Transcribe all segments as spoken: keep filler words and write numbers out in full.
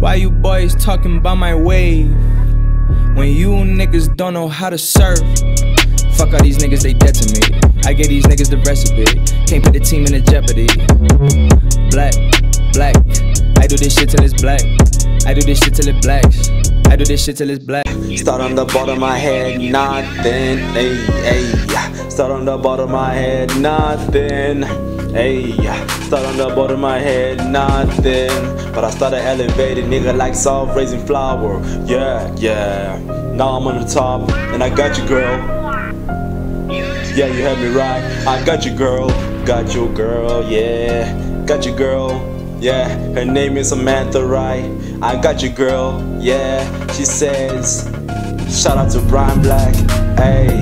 Why you boys talking about my wave when you niggas don't know how to surf? Fuck all these niggas, they dead to me. I gave these niggas the recipe. Can't put the team in a jeopardy. Black, black. I do this shit till it's black. I do this shit till it blacks. I do this shit till it's black. Start on the bottom of my head, nothing. Hey, hey. Start on the bottom of my head, nothing. Hey, start on the bottom of my head, nothing. But I started elevating, nigga, like soft raising flower. Yeah, yeah. Now I'm on the top, and I got you, girl. Yeah, you had me right. I got you, girl. Got you, girl. Yeah, got you, girl. Yeah, her name is Samantha, right? I got you, girl. Yeah, she says. Shout out to Brian Black. Hey,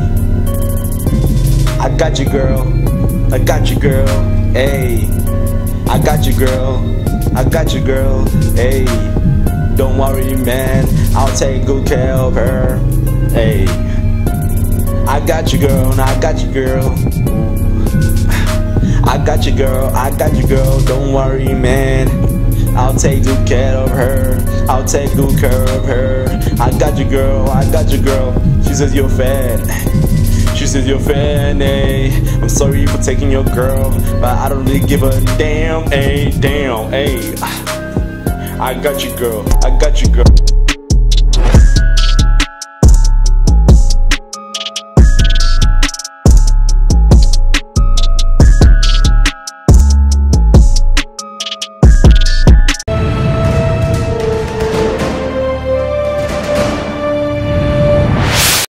I got you, girl. I got you, girl. Hey, I got you, girl. I got you, girl. Hey, don't worry, man. I'll take good care of her. Hey, I got you, girl. I got you, girl. I got you, girl. I got you, girl. Don't worry, man. I'll take good care of her. I'll take good care of her. I got you, girl. I got you, girl. She says you're a fan. She says you're a fan, ayy. I'm sorry for taking your girl, but I don't really give a damn, ayy, damn, ayy. I got you, girl. I got you, girl.